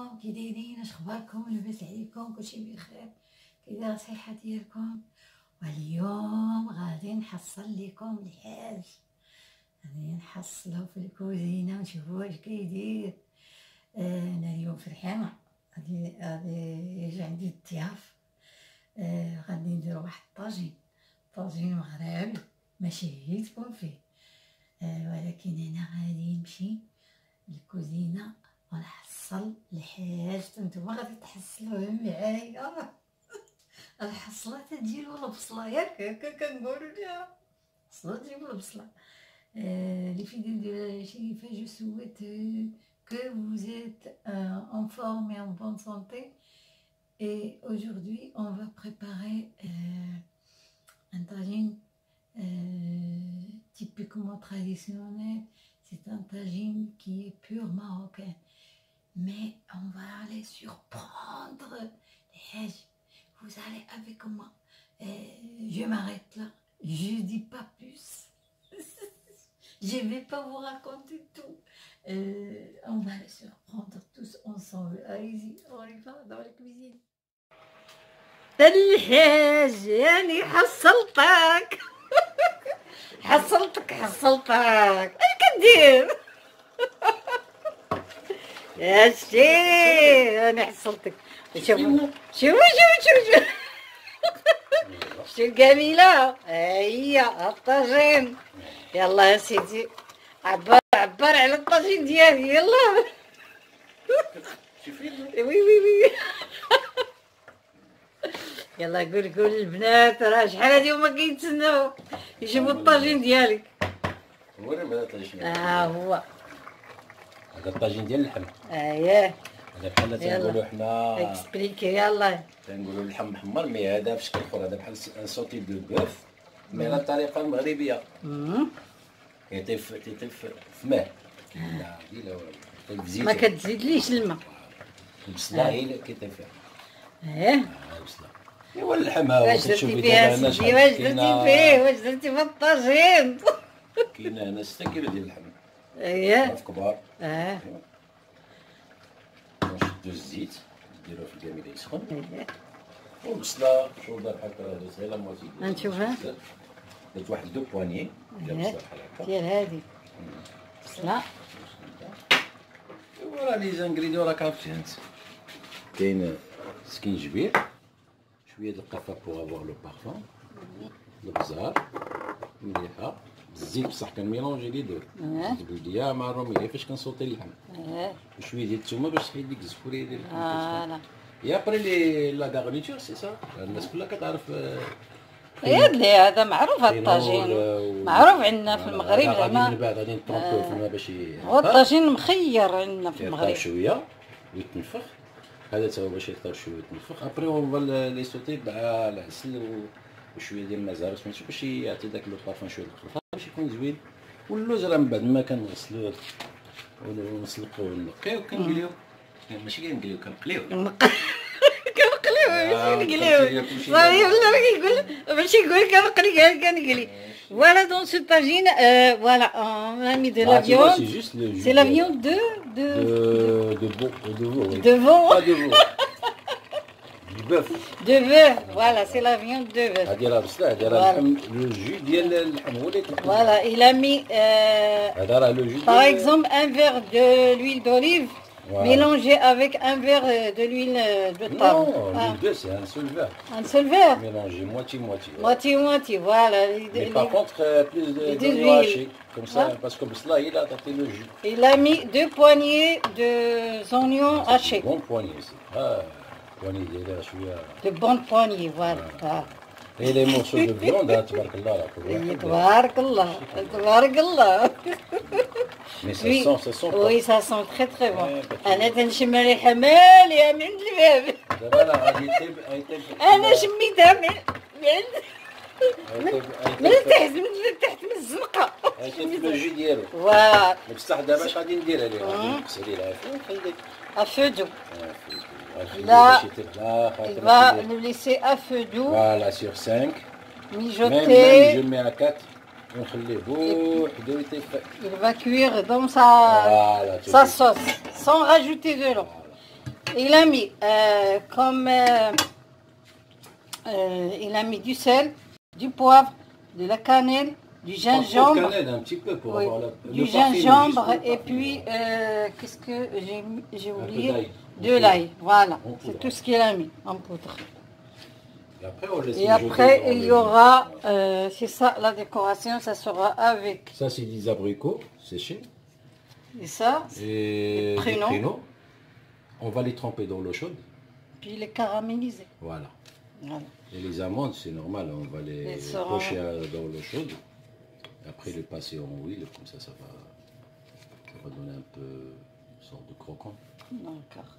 عليكم، كي دايرين؟ اش اخباركم؟ لاباس عليكم؟ كلشي بخير؟ كي دايره الصحه ديالكم؟ واليوم غادي نحصل لكم الحاج، غادي نحصلو في الكوزينه ونشوفو واش كيدير. انا اليوم فرحانه، غادي يجي عندي الضياف. غادي نديرو واحد طاجين مغربي ماشي هيتكم فيه. ولكن انا غادي نمشي للكوزينه ونحصل الحاج، نتوما غادي تحصلوه معايا. الحصله تجيب البصله، ياك هكا كنقولوا ليها الحصله تجيب البصله. Les fidèles de la Chifa, je souhaite que vous êtes en forme et en bonne santé. Et aujourd'hui, on va préparer un tagine typiquement traditionnel. C'est un tagine qui est pur marocain. Mais on va aller surprendre les Hajj. Vous allez avec moi. Je m'arrête là. Je dis pas plus. Je vais pas vous raconter tout. On va les surprendre tous ensemble. Allez-y, on y va dans la cuisine. الحاج يعني حصلتك. حصلتك اش كدير؟ يا شتي انا حصلتك. شوف شتي الجميله، هي الطاجين. يلا يا سيدي عبر على الطاجين ديالي، يلا. وي يلا قول للبنات راه شحال هادي هما كيتسناو يشوفوا الطاجين ديالك. هو راه الطاجين. هو هذا الطاجين ديال اللحم. اييه هذا بحال تنقولوا حنا اكسبليكي. يلا تنقولوا اللحم محمر، مي هذا في شكل اخر. هذا بحال ان سوتي دو بوف مي على الطريقه المغربيه. يطيف في ماء، لا لا والو، في زيت. ما كتزيدليش الماء. البصله هي اللي كيطيب فيها. البصله. ايوا اللحم ها هو كتشوفي دابا هنا شحال واش درتي فيه؟ واش درتي في الطاجين؟ كاين هنا 6 كيلو ديال اللحم. اييه في كبار. نشدو الزيت نديروه في الجامد يسخن. والبصله شوفها بحال هكا درت غير لا موتي. نشوفها درت واحد 2 بواني ديال البصله بحال هكا ديال هادي بصله. ايوا راه لي زانغريديون راك عرفتي انت. كاين سكينجبير، شويه د القرفه بوغ افوار لو بارفون، البزار، مليحه، الزيت بصح كنميلونجي لي دو، الزبديه مع الروميه فاش كنصوتي اللحم، وشويه ديال الثومه باش تحيد ديك الزفوريه ديال اللحم. يا ابري لي لا غارنيتور سي سا، الناس كلها كتعرف. يدلي هذا معروف، هذا الطاجين معروف عندنا في المغرب. غادي من بعد غادي نطرونطوه في الماء باش هو الطاجين مخير عندنا في المغرب. شويه ويتنفخ، هذا تا هو باش يطيب شويه يتنفخ. ابري هو لي سوتي مع العسل وشويه ديال المزار سميتو باش يعطي داك لو بارفون، شويه القرفه باش يكون زوين. واللوز راه من بعد ما كنغسلوه ونسلقوه ونقيوه كنقليوه، ماشي كنقليوه كنقليوه. كنقليوه صافي. ولا كيقول ماشي يقول كنقلي. Voilà, dans ce tagine, voilà, on a mis de la viande. C'est la viande de veau. De veau. Pas de veau. Du bœuf. De bœuf, voilà, c'est la viande de bœuf. هادي راه بصله، هادي راه لو جو ديال اللحم هو اللي كيطلع. Voilà, il a mis هذا راه لو جو. par exemple un verre de l'huile d'olive mélangé avec un verre de l'huile de palme. Non, l'huile d'œuf c'est un seul verre. Un seul verre. Mélangé moitié. Moitié, voilà. Mais par contre plus d'oignon haché, comme ça, parce que cela il a tenté le jus. Il a mis 2 poignées d'oignons hachés. Bonne poignée aussi. poignée ديالها شويه. De bonnes poignées, voilà. Et les morceaux de viande, تبارك الله راه كل واحد. تبارك الله. Mais ça sent pas. Oui, ça sent très bon. أنا تنشم ريحة مالية من عند الباب. دابا راه غادي يطيب. أنا شميتها من تحت من الزنقة. يطيب لو جو ديالو. فوالا. بصح دابا اش غادي ندير عليه؟ غادي نغسل ليه ونخليه. À feu doux. Là, il va le laisser à feu doux. Voilà, sur 5. Mijoter. Même je mets à 4. ونخليه بوحدو يطيب. Il va cuire dans sa sauce, sans rajouter de l'eau. Il a mis il a mis du sel, du poivre, de la cannelle, du gingembre. Cannelle un petit peu pour Oui, avoir du gingembre et puis qu'est-ce que j'ai oublié? De l'ail, voilà. C'est tout ce qu'il a mis en poudre. Et après, on laisse Et après, il y aura, c'est ça la décoration, ça sera avec. Ça, c'est des abricots séchés. Et ça, et des pruneaux. On va les tremper dans l'eau chaude. Puis les caraméliser. Voilà. Voilà. Et les amandes, c'est normal, on va les pocher dans l'eau chaude. Après, les passer en huile, comme ça, ça va donner un peu une sorte de croquant. D'accord.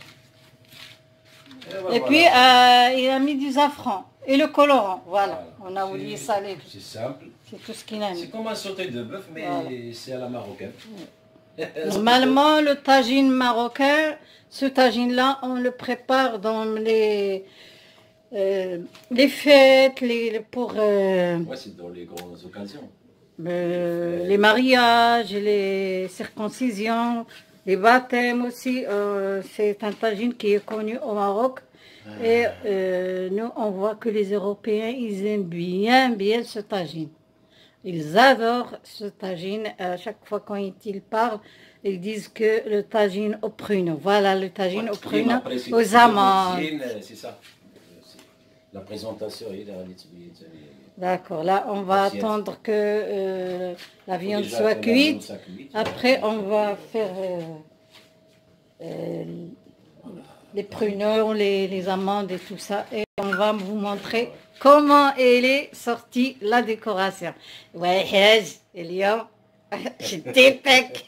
Et puis, il a mis du safran et le colorant. Voilà. On a oublié ça. C'est simple. C'est tout ce qu'il a mis. C'est comme un sauté de bœuf, mais c'est à la marocaine. Normalement, le tagine marocain, ce tagine-là, on le prépare dans les fêtes, Ouais, c'est dans les grandes occasions. Les mariages, les circoncisions, les baptêmes aussi. C'est un tagine qui est connu au Maroc. Et nous, on voit que les Européens, ils aiment bien ce tagine. Ils adorent ce tagine. À chaque fois quand ils parlent, ils disent que le tagine au pruneau. Voilà, le tagine au pruneau, aux amandes. C'est ça. La présentation, D'accord, là on va attendre que la viande soit cuite. Après on va faire les pruneaux, les amandes et tout ça. Et on va vous montrer comment elle est sortie la décoration. Ouais, اليوم شديتك.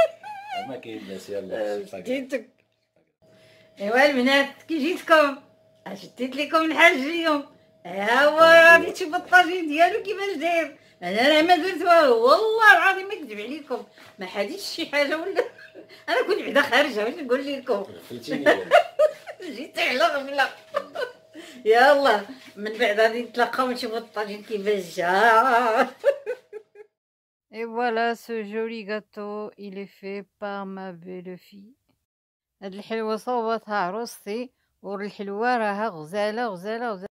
شديتك. ايوا البنات كي جيتكم شديت لكم الحاج اليوم. ها هو غادي تشوف الطاجين ديالو كيفاش داير. انا ما درت والو والله العظيم ما نكذب عليكم، ما حديتش شي حاجه ولا انا كنت بعدا خارجه واش نقول لكم. جيت على غفله. يلا من بعد غادي نتلاقاو ونشوفوا الطاجين كيفاش جا. Et voilà ce joli gâteau, il est fait par ma belle-fille. هاد الحلوة صوبتها عروستي والحلوة راها غزالة غزالة غزالة.